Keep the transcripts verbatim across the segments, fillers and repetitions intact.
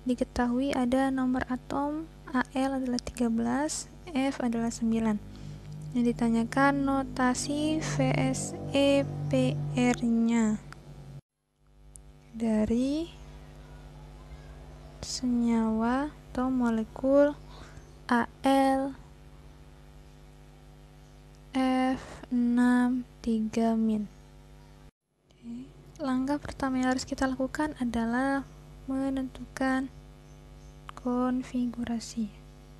diketahui ada nomor atom Al adalah tiga belas, F adalah sembilan. Yang ditanyakan notasi V S E P R-nya dari senyawa atau molekul Al F enam tiga min. Langkah pertama yang harus kita lakukan adalah menentukan konfigurasi.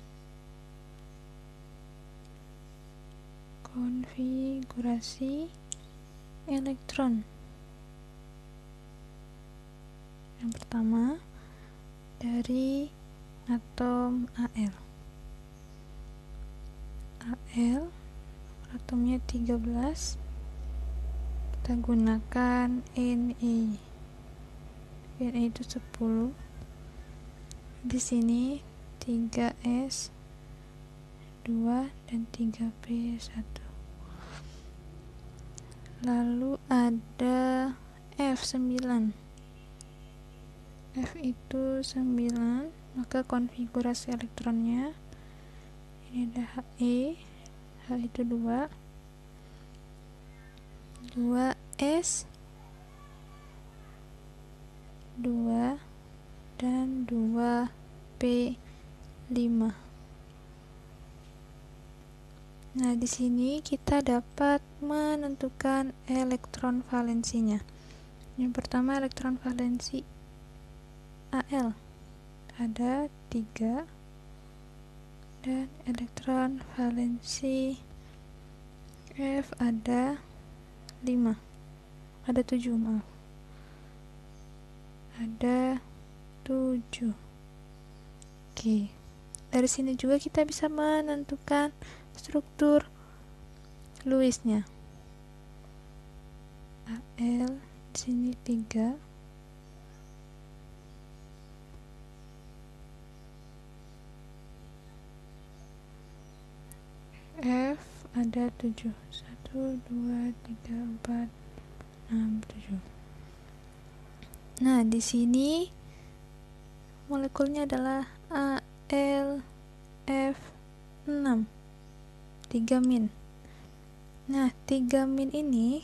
Konfigurasi elektron. Yang pertama dari atom Al. Al atomnya tiga belas. Kita gunakan Na. Na itu sepuluh. Di sini tiga S dua dan tiga P satu. Lalu ada F sembilan. F itu sembilan, maka konfigurasi elektronnya ini ada He. H itu dua. dua S dua dan dua P lima. Nah, di sini kita dapat menentukan elektron valensinya. Yang pertama elektron valensi Al ada tiga dan elektron valensi F ada lima. Ada tujuh, maaf. Ada tujuh. Oke. Dari sini juga kita bisa menentukan struktur Lewisnya. Al di sini tiga. F ada tujuh. satu, dua, tiga, empat, enam, tujuh. Nah, di sini molekulnya adalah Al F enam tiga min. Nah, tiga min ini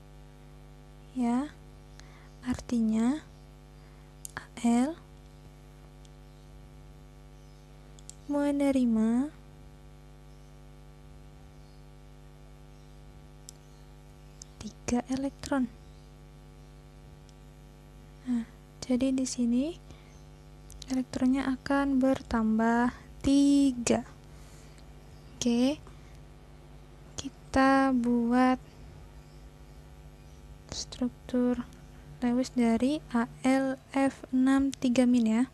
ya artinya Al menerima tiga elektron. Nah, jadi di sini elektronnya akan bertambah tiga. Oke. Kita buat struktur Lewis dari Al F enam tiga min ya.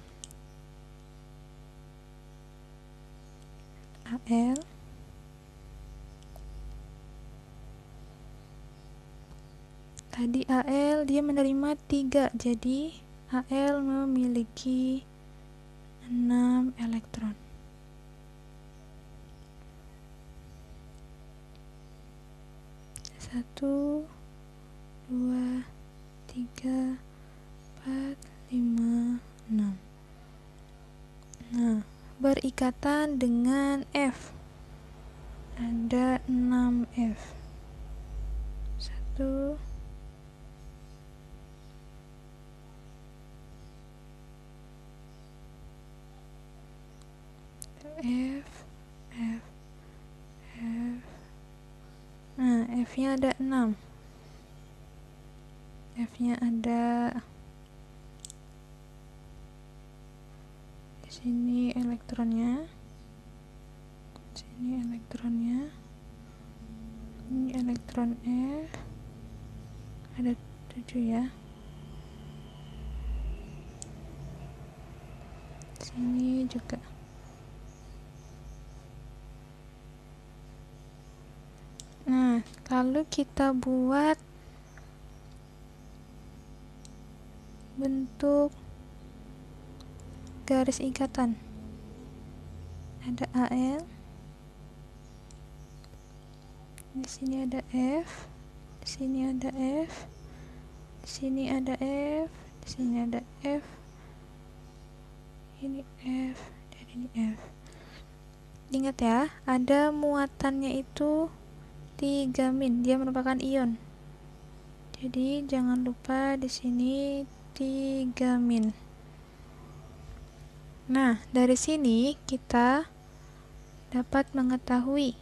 Al tadi Al dia menerima tiga, jadi Al memiliki enam elektron. Satu, dua, tiga, empat, lima, enam. Nah, berikatan dengan F. Ada enam F. Satu, F, F, F. Nah, F-nya ada enam. F-nya ada di sini elektronnya. Di sini elektronnya. Ini elektron F. Ada tujuh ya. Di sini juga. Nah, lalu kita buat bentuk garis ikatan. Ada Al. Di sini ada F. Di sini ada F. Di sini ada F. Di sini ada F. ini F, dan ini F. Ingat ya, ada muatannya itu tiga min, dia merupakan ion. Jadi jangan lupa di sini tiga min. Nah, dari sini kita dapat mengetahui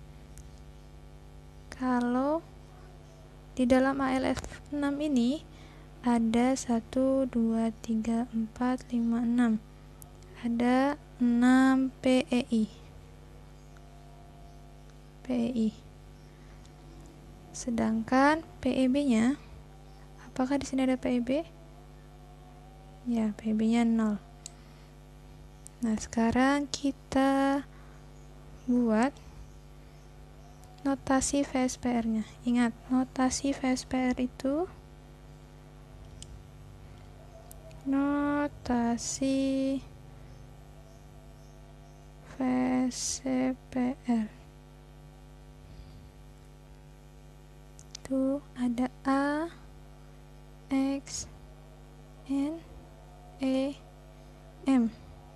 kalau di dalam A L F enam ini ada satu, dua, tiga, empat, lima, enam. Ada enam P E I. P E I. Sedangkan P E B-nya, apakah di sini ada P E B? Ya, P E B-nya nol. Nah, sekarang kita buat notasi V S P R-nya. Ingat, notasi V S P R itu notasi V S P R itu ada A, X, N, E, M.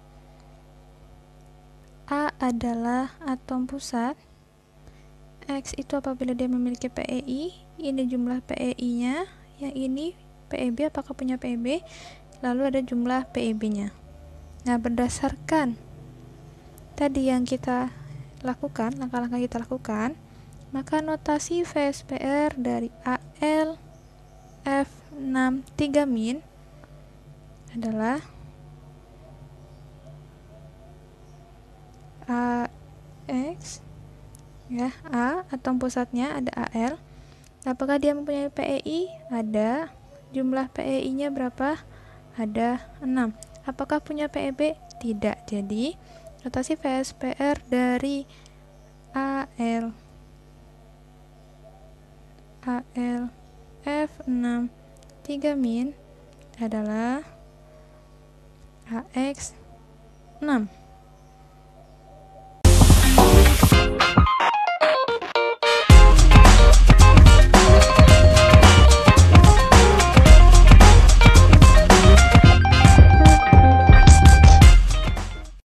A adalah atom pusat, X itu apabila dia memiliki P E I, ini jumlah P E I-nya, yang ini P E B, apakah punya P E B, lalu ada jumlah P E B-nya. Nah, berdasarkan tadi yang kita lakukan, langkah-langkah kita lakukan, maka notasi V S P R dari A L F enam tiga min adalah A X, ya, A atom pusatnya ada A L. Apakah dia mempunyai P E I? Ada. Jumlah P E I-nya berapa? Ada enam. Apakah punya P E B? Tidak. Jadi notasi V S P R dari A L A L F enam tiga min adalah A X enam.